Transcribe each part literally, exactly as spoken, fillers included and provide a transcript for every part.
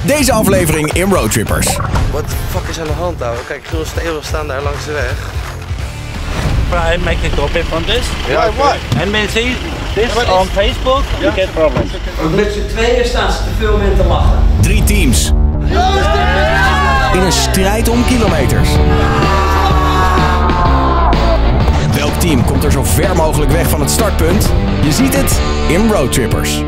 Deze aflevering in Roadtrippers. What the fuck is aan de hand, ouwe? Kijk, Gil en Steven staan daar langs de weg. I make a copy from this. Ja, what? And we see this on Facebook, you get problems. Met z'n tweeën staan ze te filmen en te lachen. Drie teams. In een strijd om kilometers. Welk team komt er zo ver mogelijk weg van het startpunt? Je ziet het in Roadtrippers.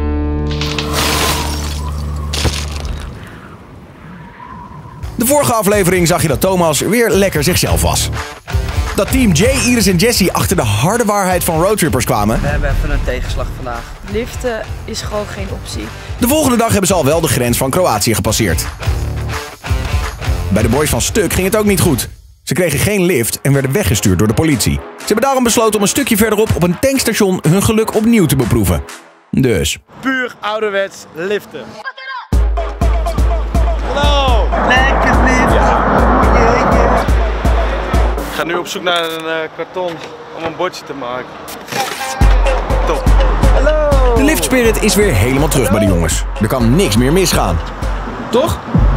De vorige aflevering zag je dat Thomas weer lekker zichzelf was. Dat team Jay, Iris en Jessie achter de harde waarheid van Roadtrippers kwamen. We hebben even een tegenslag vandaag. Liften is gewoon geen optie. De volgende dag hebben ze al wel de grens van Kroatië gepasseerd. Bij de boys van Stuk ging het ook niet goed. Ze kregen geen lift en werden weggestuurd door de politie. Ze hebben daarom besloten om een stukje verderop op een tankstation hun geluk opnieuw te beproeven. Dus. Puur ouderwets liften. Hallo! Lekker lift! Ja. Ik ga nu op zoek naar een uh, karton om een bordje te maken. Top. Hallo! De liftspirit is weer helemaal terug bij de jongens. Er kan niks meer misgaan. Toch?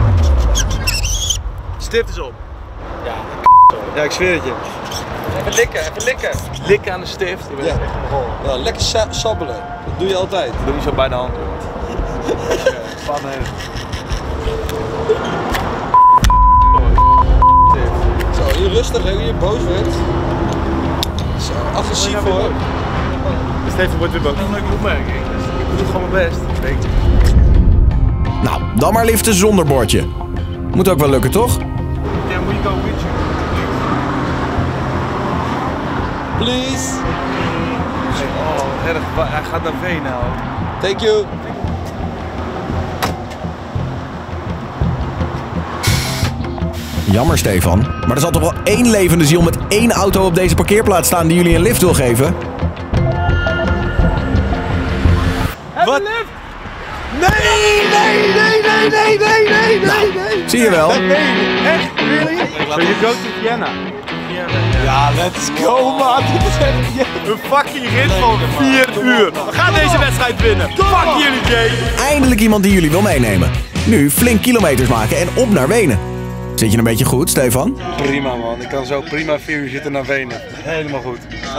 Stift is op. Ja, ja, ik zweer het je. Even likken, even likken. Likken aan de stift. Je bent Ja. echt een rol. Ja, lekker sa sabbelen. Dat doe je altijd. Doe niet zo bij de hand. Spannen heeft. Zo, hier rustig, hè, hoe je boos werd. Zo, agressief hoor. Steven wordt weer boos. Dat is een leuke opmerking. Dus ik doe gewoon mijn best. Denk je. Nou, dan maar liften zonder bordje. Moet ook wel lukken, toch? Can we go with you? Please. Oh, erg. Hij gaat naar V nou. Thank you. Jammer, Stefan. Maar er zal toch wel één levende ziel met één auto op deze parkeerplaats staan die jullie een lift wil geven? Wat? Nee, nee, nee, nee, nee, nee, nee, nee, nee. Zie je wel? Echt? Really? So you go to Vienna? Ja, let's go man. Dit is echt een fucking rit van vier uur. We gaan deze wedstrijd winnen. Fuck jullie, Jay. Eindelijk iemand die jullie wil meenemen. Nu flink kilometers maken en op naar Wenen. Zit je een beetje goed, Stefan? Prima man, ik kan zo prima vier uur zitten naar Wenen. Helemaal goed.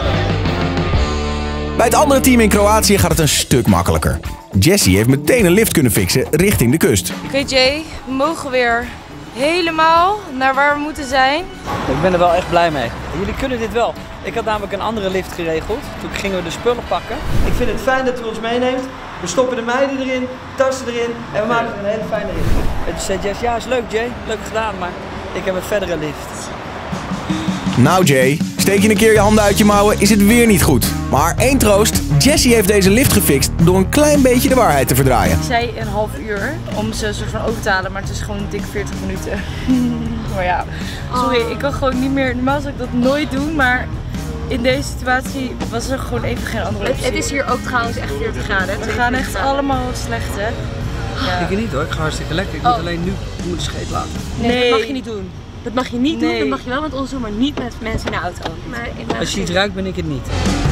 Bij het andere team in Kroatië gaat het een stuk makkelijker. Jessie heeft meteen een lift kunnen fixen richting de kust. Oké Jay, we mogen weer helemaal naar waar we moeten zijn. Ik ben er wel echt blij mee. Jullie kunnen dit wel. Ik had namelijk een andere lift geregeld. Toen gingen we de spullen pakken. Ik vind het fijn dat u ons meeneemt. We stoppen de meiden erin, tassen erin en we maken er een hele fijne rit. En toen zei Jess, ja is leuk Jay, leuk gedaan, maar ik heb een verdere lift. Nou Jay, steek je een keer je handen uit je mouwen, is het weer niet goed. Maar één troost, Jessie heeft deze lift gefixt door een klein beetje de waarheid te verdraaien. Ik zei een half uur om ze een soort van over te halen, maar het is gewoon dik veertig minuten. Maar ja, sorry, ik kan gewoon niet meer, normaal zou ik dat nooit doen, maar in deze situatie was er gewoon even geen andere optie. Het, het is hier ook trouwens echt veertig graden. We gaan echt allemaal slecht, hè? Ja. Ik niet hoor, ik ga hartstikke lekker. Ik moet Oh. alleen nu ik moet de scheet laten. Nee, Nee. dat mag je niet doen. Dat mag je niet doen, Nee. dat mag je wel met ons doen, maar niet met mensen in de auto. Maar in de Als je iets ruikt ben ik het niet.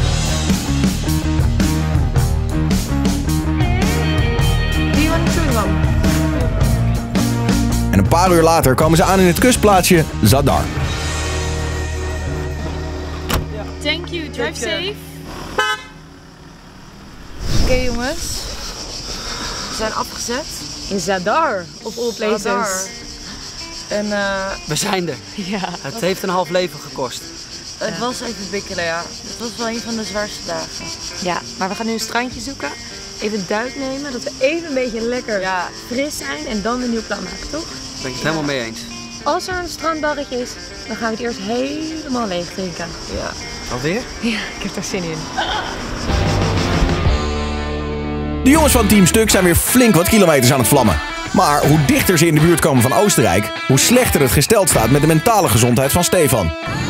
Die want to van. En een paar uur later komen ze aan in het kustplaatsje Zadar. Thank you, drive safe. Oké okay, jongens, we zijn afgezet. In Zadar, of all places. Zadar. En uh, We zijn er. Ja. Het heeft een half leven gekost. het was even bikkelen, ja. Het was wel een van de zwaarste dagen. Ja, maar we gaan nu een strandje zoeken. Even een duik nemen, dat we even een beetje lekker Ja. fris zijn en dan een nieuw plan maken, toch? Daar ben ik het helemaal mee eens. Als er een strandbarretje is, dan gaan we het eerst helemaal leeg drinken. Ja. Alweer? Ja, ik heb daar zin in. De jongens van Team Stuk zijn weer flink wat kilometers aan het vlammen. Maar hoe dichter ze in de buurt komen van Oostenrijk, hoe slechter het gesteld staat met de mentale gezondheid van Stefan.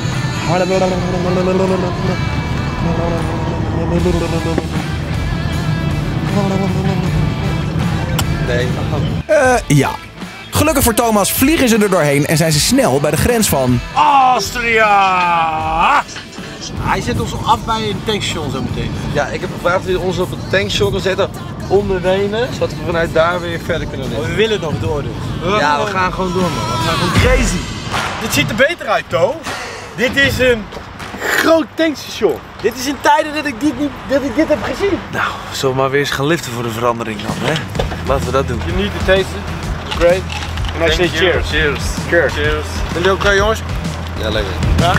Nee. Eh, ja. Gelukkig voor Thomas vliegen ze er doorheen en zijn ze snel bij de grens van... Austria! Hij zet ons af bij een tankstation zo meteen. Ja, ik heb gevraagd of hij ons op een tankstation kan zetten onder Wenen, zodat we vanuit daar weer verder kunnen liggen. Oh, we willen nog door dus. Ja, we gaan gewoon door, man. We gaan gewoon Crazy. Dit ziet er beter uit, To. Dit is een groot tankstation. Dit is in tijden dat ik dit, niet, dat ik dit heb gezien. Nou, zullen we maar weer eens gaan liften voor de verandering dan, hè? Laten we dat doen. You need to taste it. Great. And I say cheers. Cheers. Cheers. Cheers. Jullie ook, jongens? Ja, lekker. Ja.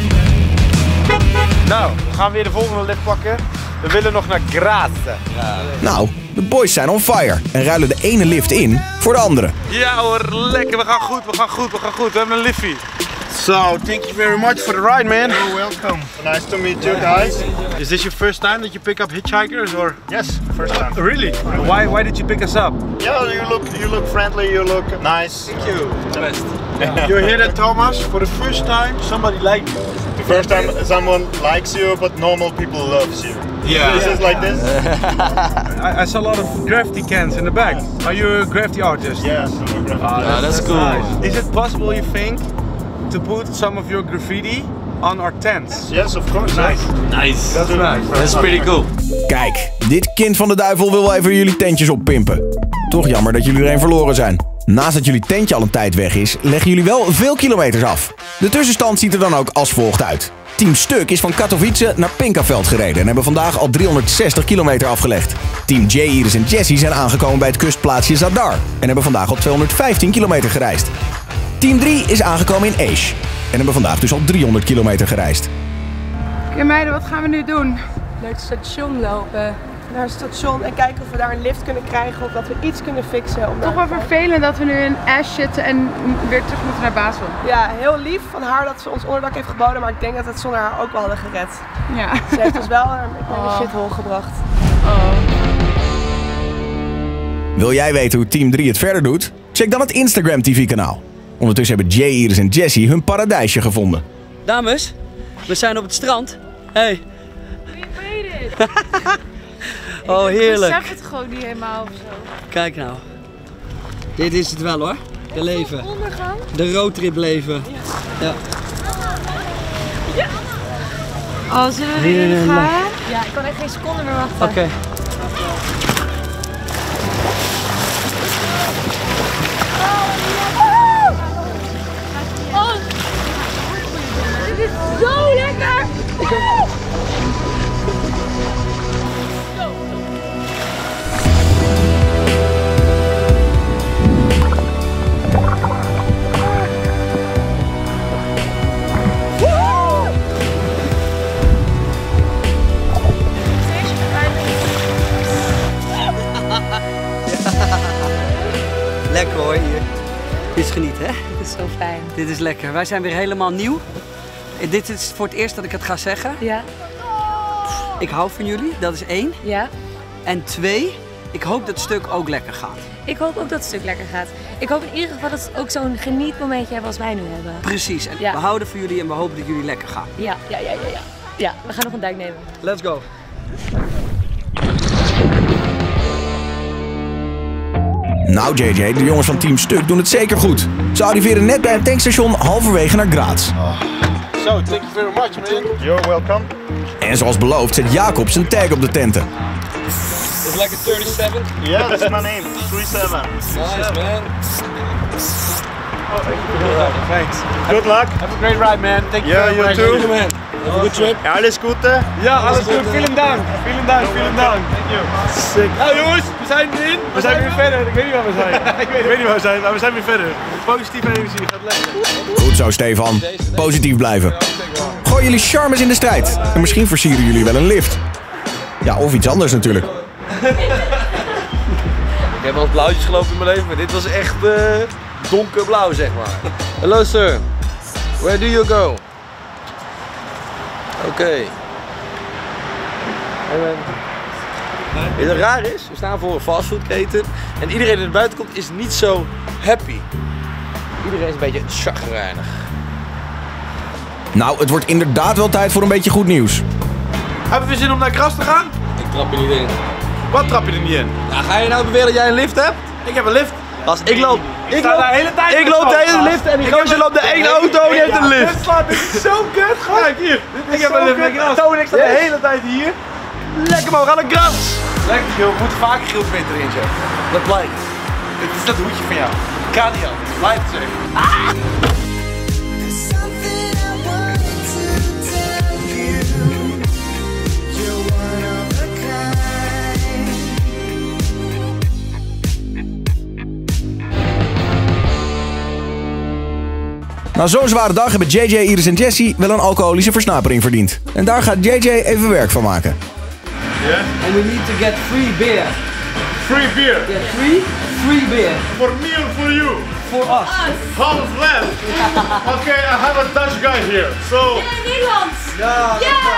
Nou, we gaan weer de volgende lift pakken. We willen nog naar Graz. Ja. Nou, de boys zijn on fire en ruilen de ene lift in voor de andere. Ja hoor, lekker. We gaan goed, we gaan goed, we gaan goed. We hebben een liftie. So, thank you very much for the ride, man. You're welcome. Nice to meet you guys. Is this your first time that you pick up hitchhikers, or? Yes, first time. Really? Why? Why did you pick us up? Yeah, you look, you look friendly. You look nice. Thank you. The best. You hear that, Thomas? For the first time, somebody liked you. The first time someone likes you, but normal people loves you. Yeah. This is like this. I, I saw a lot of graffiti cans in the back. Are you a graffiti artist? Yes. Ah, Yeah, that's cool. Nice. Is it possible, you think, to put some of your graffiti on our tents? Yes, of course. Nice. Nice. That's nice. That's pretty cool. Kijk, dit kind van de duivel wil wel even jullie tentjes oppimpen. Toch jammer dat jullie er een verloren zijn. Naast dat jullie tentje al een tijd weg is, leggen jullie wel veel kilometers af. De tussenstand ziet er dan ook als volgt uit. Team Stuk is van Katowice naar Pinkaveld gereden en hebben vandaag al driehonderdzestig kilometer afgelegd. Team Jay, Iris en Jessie zijn aangekomen bij het kustplaatsje Zadar en hebben vandaag al tweehonderdvijftien kilometer gereisd. Team drie is aangekomen in Aish en hebben vandaag dus al driehonderd kilometer gereisd. Oké meiden, wat gaan we nu doen? Naar het station lopen. Naar het station en kijken of we daar een lift kunnen krijgen of dat we iets kunnen fixen. Om Toch wel vervelend dat we nu in Ash zitten en weer terug moeten naar Basel. Ja, heel lief van haar dat ze ons onderdak heeft geboden, maar ik denk dat we het zonder haar ook wel hadden gered. Ja. Ze heeft ons wel naar de Oh. shithole gebracht. Oh. Wil jij weten hoe Team drie het verder doet? Check dan het Instagram T V-kanaal. Ondertussen hebben Jay, Iris en Jessie hun paradijsje gevonden. Dames, we zijn op het strand. Hey. Oh, heerlijk. Ik besef het gewoon niet helemaal of zo. Kijk nou. Dit is het wel hoor. De leven. Ondergang? De roadtrip leven. Ja. Ja. Oh, zullen we Nee, nee, nee, gaan? nee. Ja, ik kan echt geen seconde meer wachten. Oké. Okay. Oh, dit is zo lekker! Oh. Lekker hoor hier. Dit is genieten hè? Dit is zo fijn. Dit is lekker. Wij zijn weer helemaal nieuw. Dit is voor het eerst dat ik het ga zeggen. Ja. Ik hou van jullie, dat is één. Ja. En twee, ik hoop dat het stuk ook lekker gaat. Ik hoop ook dat het stuk lekker gaat. Ik hoop in ieder geval dat we ook zo'n genietmomentje hebben als wij nu hebben. Precies. En Ja. we houden van jullie en we hopen dat jullie lekker gaan. Ja, ja, ja, ja, ja. Ja, we gaan nog een duik nemen. Let's go. Nou J J, de jongens van Team Stuk doen het zeker goed. Ze arriveren net bij een tankstation halverwege naar Graz. So, thank you very much, man. You're welcome. En zoals beloofd zet Jacob zijn tag op de tenten. It's like a thirty-seven. Yeah, that's my name. three seven. Nice, man. Thanks. Good luck. Have a great ride, man. Thank you Yeah, very you much. too. Thank you, man. Have a good trip. Ja, alles Gute. Ja, alles goed. Vielen dank. Vielen dank. Vielen dank. Thank you. Sick. Nou jongens, we zijn erin. We zijn weer verder. Ik weet niet waar we zijn. ik, weet, ik weet niet waar we zijn, maar we zijn weer verder. Positieve energie, gaat lekker. Goed zo Stefan, positief blijven. Gooi jullie charmes in de strijd. En misschien versieren jullie wel een lift. Ja, of iets anders natuurlijk. Ik heb al blauwtjes gelopen in mijn leven, maar dit was echt uh, donkerblauw, zeg maar. Hello sir, where do you go? Oké. Okay. Weet je wat raar is? We staan voor een fastfoodketen en iedereen die er buiten komt is niet zo happy. Iedereen is een beetje chagrijnig. Nou, het wordt inderdaad wel tijd voor een beetje goed nieuws. Hebben we zin om naar Graz te gaan? Ik trap je niet in. Wat trap je er niet in? Ja, ga je nou beweren dat jij een lift hebt? Ik heb een lift. Als ik loop, ik sta loop, daar de hele tijd ik met loop de zo'n hele gast. lift en die Ik gozer heb loopt de ene auto en die heeft een lift. Dit slaat, dit is zo kut, gast. Kijk hier. Ik heb een lift met gras. Toon, ik sta de hele tijd hier. Lekker man, we gaan naar gras. Lekker Giel, we moeten vaker Giel Twitter in zetten. Dat blijkt. Het is dat hoedje van jou. Ik ga niet anders, blijf het zeggen. Na zo'n zware dag hebben J J, Iris en Jessie wel een alcoholische versnapering verdiend. En daar gaat J J even werk van maken. Yeah. And we need to get free beer. Free beer. Get free, free beer. For me or for you? For us. Half left. Okay, I have a Dutch guy here. So. Ja, Nederlands. Ja.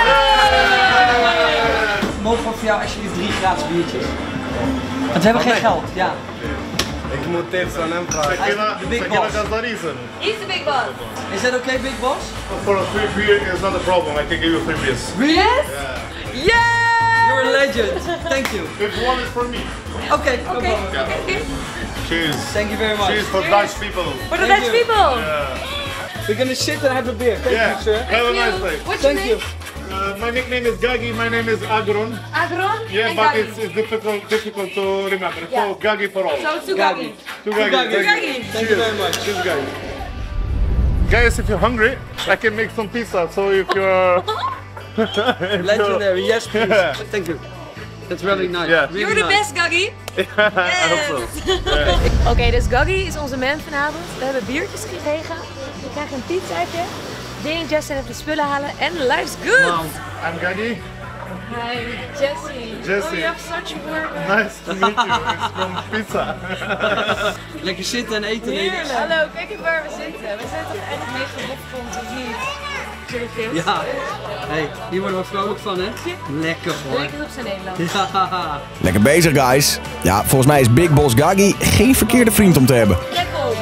Yeah. Mogen we voor jou alsjeblieft drie gratis biertjes? Want we hebben geen geld, ja. Ik moet tips aan hem vragen. The big boss. He's the big boss. Is that okay, big boss? For a free beer is not a problem. I can give you free beers. Really? Yeah. You're a legend. Thank you. This one is for me. Okay, no Okay. problem. Okay. Cheers. Thank you very much. Cheers for Dutch people. For the Thank Dutch you. people. Yeah. We're gonna sit and have a beer. Thank Yeah. you, sir. Have a nice day. What's your Thank name? you. Uh, my nickname is Gagi. My name is Agron. Agron. Yeah, and but Gagi. it's, it's difficult difficult to remember. Yeah. So Gagi for all. So to Gagi. Gagi. To Gagi. Gagi. Thank Gagi. you. Thank you very much. Cheers, Gagi. Guys, if you're hungry, I can make some pizza. So if you're Legendary. Yes, please. Thank you. That's really nice. Yeah. Really You're the nice. best, Gagi. I hope so. Oké, okay, dus Gagi is onze man vanavond. We hebben biertjes gekregen. We krijgen een pizzaatje. Jay en Jess zijn even de spullen halen en life's good. Wow. I'm Gagi. Hi, Jessie. Jessie. Oh, you have such a work. Nice to meet you. It's from pizza. Lekker zitten en eten. Heerlijk. Hallo, kijk eens waar we zitten. We zijn toch echt mega hopkont of niet? Serieus? Ja. Hey, hier worden we vrolijk van, hè? Lekker hoor. Lekker op zijn Nederlands. Ja. Lekker bezig, guys. Ja, volgens mij is Big Boss Gagi geen verkeerde vriend om te hebben. Lekker op.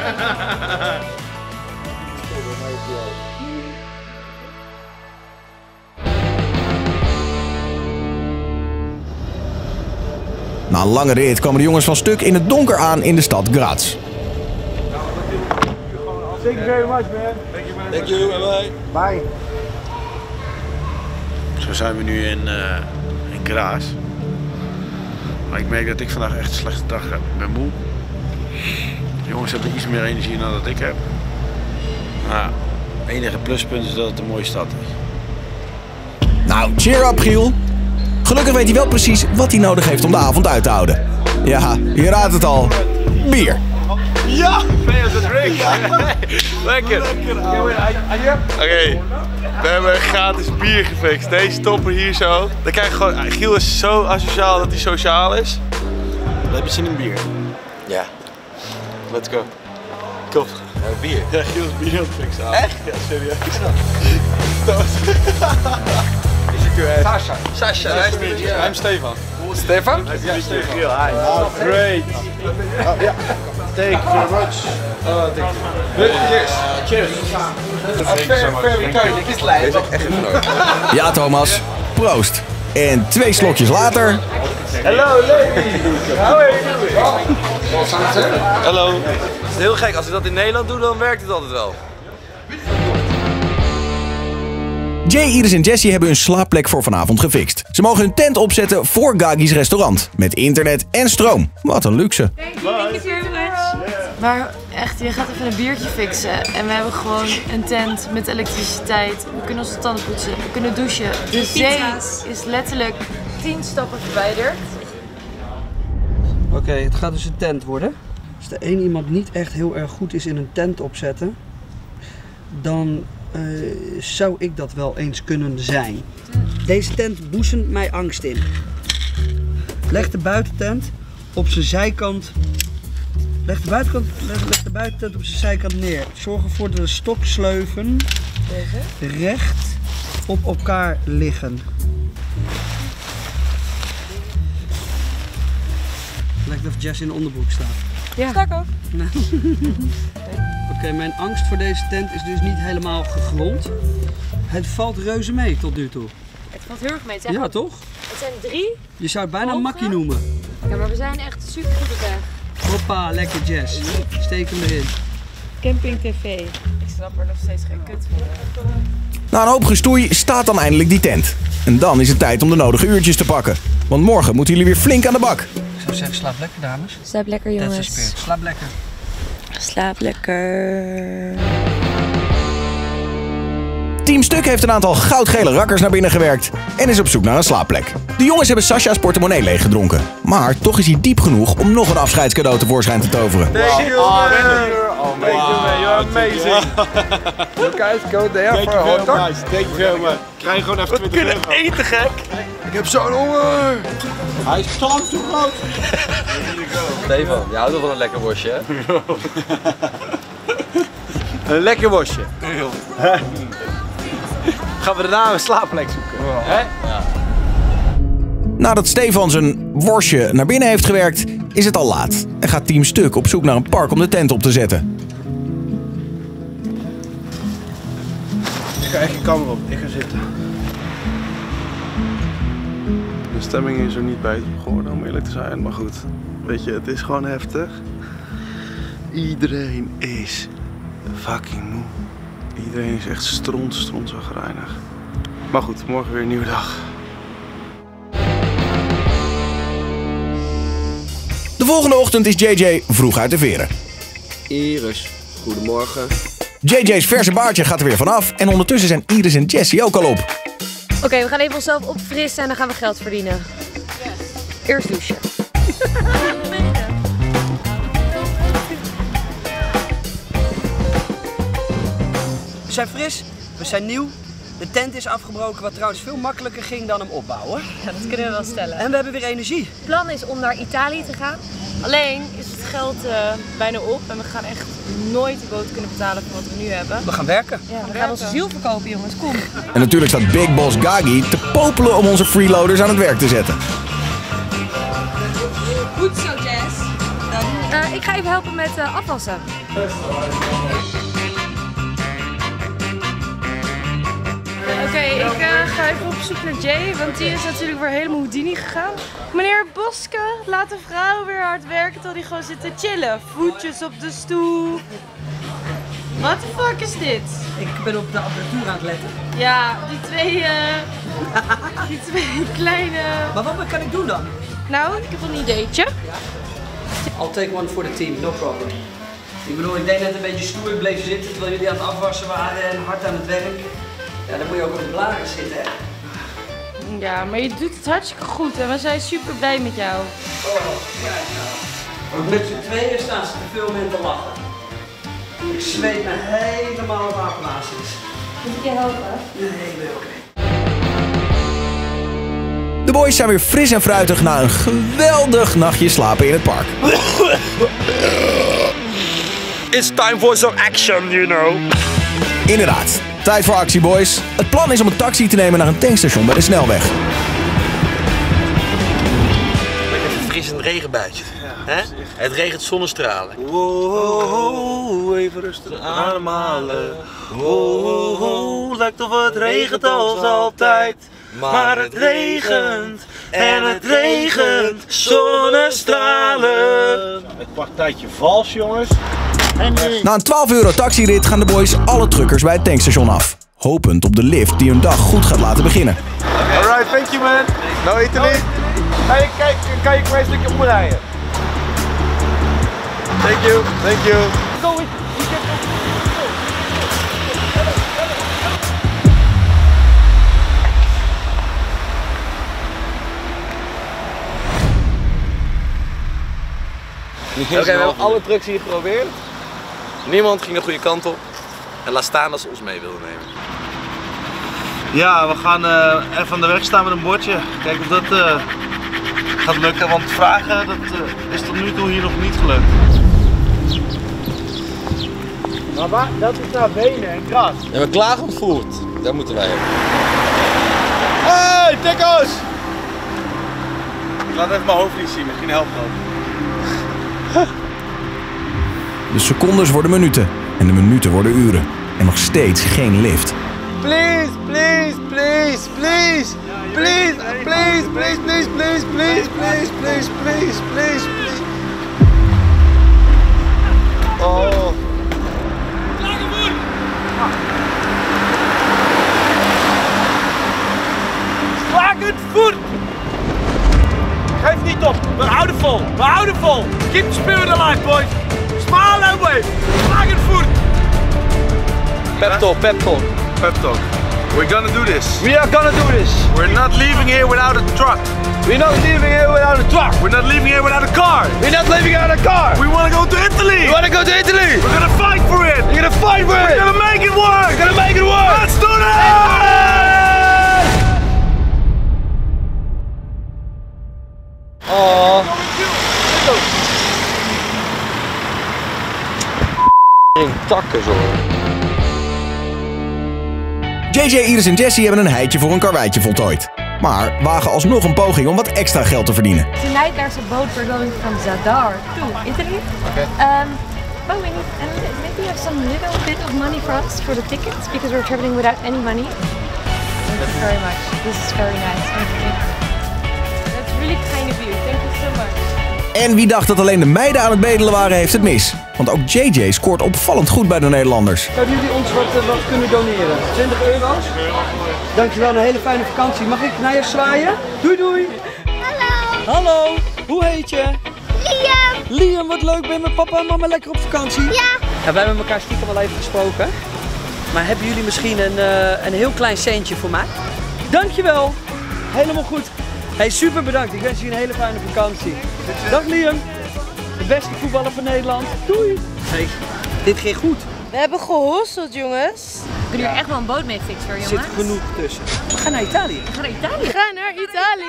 Na een lange rit komen de jongens van stuk in het donker aan in de stad Graz. Thank you very much, man. Thank you, bye bye. Bye. Zo zijn we nu in, uh, in Graz. Maar ik merk dat ik vandaag echt een slechte dag heb. Ik ben moe. De jongens hebben iets meer energie dan dat ik heb. Maar het enige pluspunt is dat het een mooie stad is. Nou, cheer up, Giel. Gelukkig weet hij wel precies wat hij nodig heeft om de avond uit te houden. Ja, je raadt het al. Bier. Ja! Lekker! Oké, we hebben gratis bier gefixt. Deze stoppen hier zo. Dan krijg je gewoon, Giel is zo asociaal dat hij sociaal is. Dan heb je zin in bier. Ja. Let's go. Kom. Ja, bier? Ja, Giel is bier aan het fixen. Echt? Ja, serieus. Sasha. Sasha, nice to meet you. I'm Stefan. Stefan? Yeah, Stefan. Oh, great. Oh, yeah. Thank you very much. Oh, thank you. Cheers. Cheers. Deze is echt genoeg. Ja, Thomas. Proost. En twee slokjes later... Hello, ladies. How are you doing? Hallo. Het is heel gek, als ik dat in Nederland doe, dan werkt het altijd wel. Jay, Iris en Jessie hebben hun slaapplek voor vanavond gefixt. Ze mogen hun tent opzetten voor Gagi's restaurant. Met internet en stroom. Wat een luxe. Thank you, thank you very much. Maar echt, je gaat even een biertje fixen. En we hebben gewoon een tent met elektriciteit. We kunnen onze tanden poetsen, we kunnen douchen. De zee is letterlijk tien stappen verwijderd. Oké, okay, het gaat dus een tent worden. Als de één iemand niet echt heel erg goed is in een tent opzetten, dan uh, zou ik dat wel eens kunnen zijn. Deze tent boezemt mij angst in. Leg de buitentent op zijn zijkant. Leg de, buitenkant, leg, leg de buitentent op zijn zijkant neer. Zorg ervoor dat de stoksleuven recht op elkaar liggen. Lijkt of Jess in de onderbroek staat. Ja. Sta ik ook. Nou. Oké, okay, mijn angst voor deze tent is dus niet helemaal gegrond. Het valt reuze mee tot nu toe. Het valt heel erg mee. Het zijn ja, toch? Het zijn drie. Je zou het bijna Hoge. makkie noemen. Ja, maar we zijn echt super goed op weg. Hoppa, lekker Jess. Steek hem erin. Camping T V. Ik snap er nog steeds geen kut van. Na een hoop gestoei staat dan eindelijk die tent. En dan is het tijd om de nodige uurtjes te pakken. Want morgen moeten jullie weer flink aan de bak. Ik zou zeggen, slaap lekker dames. Slaap lekker jongens. Dat is spirit. Slaap lekker. Slaap lekker. Team Stuk heeft een aantal goudgele rakkers naar binnen gewerkt en is op zoek naar een slaapplek. De jongens hebben Sascha's portemonnee leeggedronken. Maar toch is hij diep genoeg om nog een afscheidscadeau tevoorschijn te toveren. Thank you, man. Oh, thank you, man. You're amazing. You guys go there for a hot dog. Thank you very much. Krijg je gewoon even twintig euro. We kunnen eten, gek. Ik heb zo'n honger. Hij is zo groot. Stefan, je houdt wel van een lekker worstje, hè? Een lekker worstje. Gaan we daarna een slaapplek zoeken. Hè? Ja. Nadat Stefan zijn worstje naar binnen heeft gewerkt, is het al laat. En gaat Team Stuk op zoek naar een park om de tent op te zetten. Ik ga echt je kamer op. Ik ga zitten. De stemming is er niet bij geworden, om eerlijk te zijn. Maar goed, weet je, het is gewoon heftig. Iedereen is fucking moe. Iedereen is echt stront, stront zo gereinigd. Maar goed, morgen weer een nieuwe dag. De volgende ochtend is J J vroeg uit de veren. Iris, goedemorgen. J J's verse baardje gaat er weer vanaf en ondertussen zijn Iris en Jessie ook al op. Oké, okay, we gaan even onszelf opfrissen en dan gaan we geld verdienen. Eerst douchen. We zijn fris, we zijn nieuw. De tent is afgebroken, wat trouwens veel makkelijker ging dan hem opbouwen. Ja, dat kunnen we wel stellen. En we hebben weer energie. Het plan is om naar Italië te gaan. Alleen is het geld uh, bijna op en we gaan echt nooit de boot kunnen betalen voor wat we nu hebben. We gaan werken. Ja, we gaan onze ziel verkopen, jongens. Kom. En natuurlijk staat Big Boss Gagi te popelen om onze freeloaders aan het werk te zetten. Goed zo, Jess. Uh, ik ga even helpen met uh, afwassen. Oké, okay, ik uh, ga even op zoek naar Jay, want die is natuurlijk weer helemaal Houdini gegaan. Meneer Boske, laat de vrouw weer hard werken terwijl die gewoon zit te chillen. Voetjes op de stoel. What the fuck is dit? Ik ben op de apparatuur aan het letten. Ja, die twee, uh, die twee kleine... Maar wat kan ik doen dan? Nou, ik heb een ideetje. Ja. I'll take one for the team, no problem. Ik bedoel, ik deed net een beetje stoer, ik bleef zitten terwijl jullie aan het afwassen waren en hard aan het werk. Ja, dan moet je ook op de blaren zitten, hè? Ja, maar je doet het hartstikke goed en we zijn super blij met jou. Oh, kijk nou. Met z'n tweeën staan ze te veel mensen te lachen. Ik zweet me helemaal op apenbasis. Moet ik je helpen? Nee, ik ben oké. De boys zijn weer fris en fruitig na een geweldig nachtje slapen in het park. It's time for some action, you know. Inderdaad, tijd voor actie, boys. Het plan is om een taxi te nemen naar een tankstation bij de snelweg. Lekker verfrissend regenbuitje. Ja, He? Het regent zonnestralen. Wow, even rustig ademhalen. Wow, wow, lijkt of het regent als altijd. Maar het regent en het regent zonnestralen. Het partijtje vals, jongens. Na een twaalf euro taxirit gaan de boys alle truckers bij het tankstation af. Hopend op de lift die hun dag goed gaat laten beginnen. Alright, thank you man. No Italy. Hey, kijk, kan je een klein stukje omrijden? Thank you, thank you. Go with Oké, okay, we hebben alle trucks hier geprobeerd. Niemand ging de goede kant op. En laat staan dat ze ons mee wilden nemen. Ja, we gaan uh, even aan de weg staan met een bordje. Kijken of dat uh, gaat lukken, want vragen dat, uh, is tot nu toe hier nog niet gelukt. Maar waar? Dat is naar benen en gras. Ja, maar klaar ontvoerd. Daar moeten wij hebben. Hey, tikko's! Ik laat even mijn hoofd niet zien, misschien helpt dat. De secondes worden minuten en de minuten worden uren. En nog steeds geen lift. Please, please, please, please, please, please, please, please, please, please, please, please, please, please, please. Pep talk, pep talk. Pep talk. We're gonna do this. We are gonna do this. We're not leaving here without a truck. We're not leaving here without a truck. We're not leaving here without a car. We're not leaving out a car. We wanna go to Italy. We wanna go to Italy. We're gonna fight for it. We're gonna fight for it. We're gonna make it work. We're gonna make it work. Let's do this. Oh. Takken zo. J J, Iris en Jessie hebben een heitje voor een karweitje voltooid. Maar wagen alsnog een poging om wat extra geld te verdienen. Tonight there's a boat we're going from Zadar to Italy. Okay. Um, but we need and maybe you have some little bit of money for us for the tickets because we're traveling without any money. Thank you very much. This is very nice. Thank you. That's really kind of you. Thank you so much. En wie dacht dat alleen de meiden aan het bedelen waren, heeft het mis. Want ook J J scoort opvallend goed bij de Nederlanders. Zouden jullie ons wat, uh, wat kunnen doneren? twintig euro's? Dankjewel, een hele fijne vakantie. Mag ik naar je zwaaien? Doei doei! Hallo! Hallo, hoe heet je? Liam! Liam, wat leuk, ben je met papa en mama lekker op vakantie? Ja! Ja, wij hebben elkaar stiekem wel even gesproken. Maar hebben jullie misschien een, uh, een heel klein centje voor mij? Dankjewel! Helemaal goed. Hey, super bedankt. Ik wens jullie een hele fijne vakantie. Dag Liam! De beste voetballer van Nederland. Doei! Hey, dit ging goed. We hebben gehosseld, jongens. We kunnen hier echt wel een boot mee fixen, hoor, Er jongens. zit genoeg tussen. We gaan naar Italië. We gaan naar Italië. We gaan naar Italië.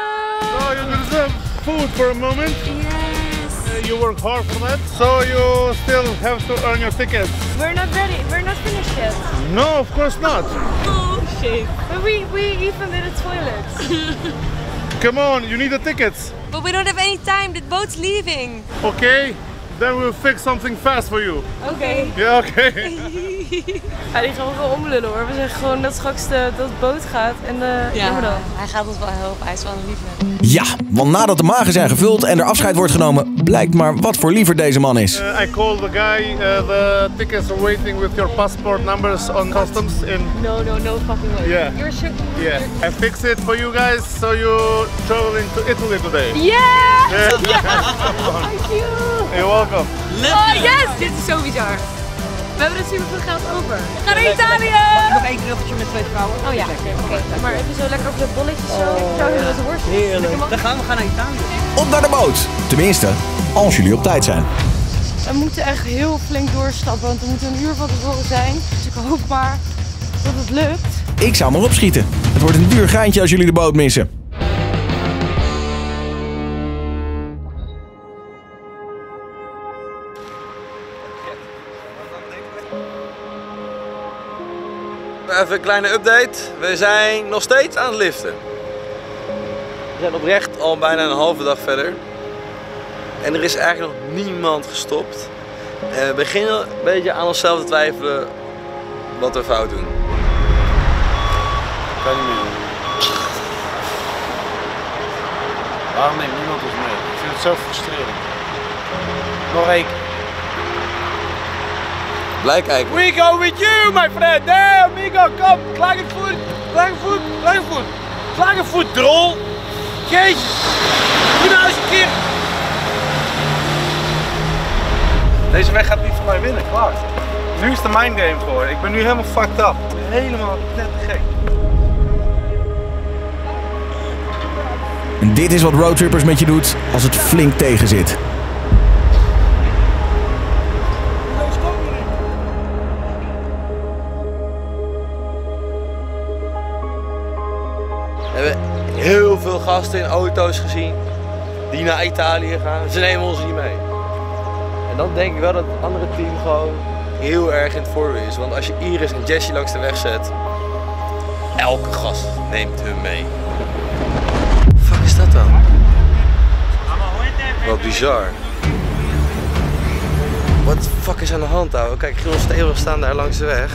So you deserve food for a moment. Yes. Uh, you work hard for that. So you still have to earn your tickets. We're not ready. We're not finished yet. No, of course not. Oh shit. But we, we even did a toilet. Come on, you need the tickets. But we don't have any time. The boat's leaving. Okay, then we'll fix something fast for you. Oké. Okay. Ja, oké. Okay. Ja, die gaan we gewoon omlullen hoor. We zeggen gewoon dat straks de, dat het boot gaat en uh, Ja, jammer dan. hij gaat ons wel helpen. Hij is wel een lieve. Ja, want nadat de magen zijn gevuld en er afscheid wordt genomen, blijkt maar wat voor liever deze man is. Uh, I called the guy. Uh, the tickets are waiting with your passport numbers on customs in. No, no, no fucking way. Yeah. You're sure? Yeah. I fixed it for you guys, so you're traveling to Italy today. Yeah! Yeah. Thank you! You're welcome. Oh yes! Dit is zo bizar. We hebben er super veel geld over. We gaan naar Italië! Nog één knuffelse met twee vrouwen. Oh ja, oké. Okay. Maar even zo lekker op de bolletjes zo. Ik zou heel wat worstelen. Heerlijk. Dan gaan we gaan naar Italië. Op naar de boot. Tenminste, als jullie op tijd zijn. We moeten echt heel flink doorstappen, want we moeten een uur van tevoren zijn. Dus ik hoop maar dat het lukt. Ik zou maar opschieten. Het wordt een duur geintje als jullie de boot missen. Even een kleine update. We zijn nog steeds aan het liften. We zijn oprecht al bijna een halve dag verder. En er is eigenlijk nog niemand gestopt. En we beginnen een beetje aan onszelf te twijfelen wat we fout doen. Kan niet meer. Waarom neemt niemand ons mee? Ik vind het zo frustrerend. Nog één. Blijf kijken. We go with you, my friend. There, amigo, kom. Klagenvoet, klagenvoet, klagenvoet. Klagenvoet, drol. Jezus. Doe nou eens een keer. Deze weg gaat niet van mij winnen, klaar. Nu is de mindgame geworden. Ik ben nu helemaal fucked up. Helemaal net te gek. En dit is wat roadtrippers met je doet als het flink tegen zit. We hebben heel veel gasten in auto's gezien die naar Italië gaan. Ze nemen ons niet mee. En dan denk ik wel dat het andere team gewoon heel erg in het voordeel is. Want als je Iris en Jessie langs de weg zet, elke gast neemt hun mee. Wat fuck is dat dan? Wat bizar. Wat de fuck is aan de hand, ouwe? Kijk, Giel en Steven staan daar langs de weg.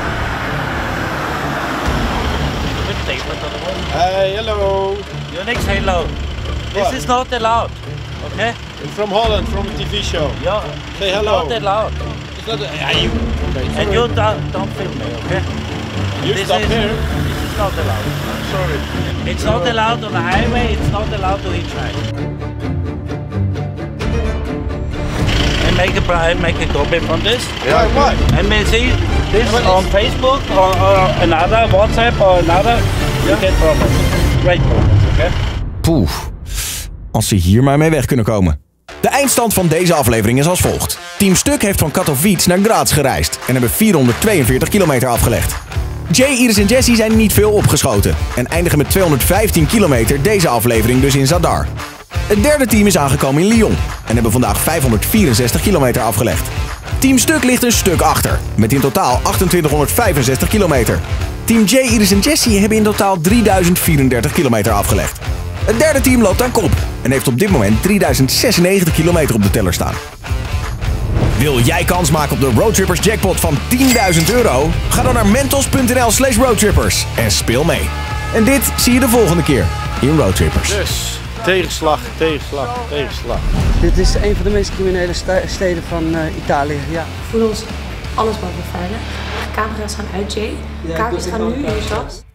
Hey, hello. You're next hello. This What? is not allowed. Okay? From Holland, from a T V show. Yeah. Say It's hello. not allowed. It's not a, yeah, you. Okay, And sorry. you don't, don't film me, okay? You This stop is, here. This is not allowed. I'm sorry. It's not allowed on the highway, it's not allowed to hitchhike. And I make a pri- make a copy from this. Yeah, why? And then see this on Facebook or, or another WhatsApp or another. You get problems. Great problems, okay? Poeh. Als ze hier maar mee weg kunnen komen. De eindstand van deze aflevering is als volgt. Team Stuk heeft van Katowice naar Graz gereisd en hebben vierhonderdtweeënveertig kilometer afgelegd. Jay, Iris en Jessie zijn niet veel opgeschoten en eindigen met tweehonderdvijftien kilometer deze aflevering dus in Zadar. Het derde team is aangekomen in Lyon en hebben vandaag vijfhonderdvierenzestig kilometer afgelegd. Team Stuk ligt een stuk achter, met in totaal achtentwintighonderdvijfenzestig kilometer. Team Jay, Iris en Jessie hebben in totaal drieduizend vierendertig kilometer afgelegd. Het derde team loopt aan kop en heeft op dit moment drieduizend zesennegentig kilometer op de teller staan. Wil jij kans maken op de Roadtrippers jackpot van tienduizend euro? Ga dan naar mentos punt n l slash roadtrippers en speel mee. En dit zie je de volgende keer in Roadtrippers. Dus, tegenslag, tegenslag, tegenslag. Dit is een van de meest criminele steden van uh, Italië, ja. We voelen ons alles behalve veilig. De camera's gaan uit, Jay. De kaartjes gaan nu in je tas.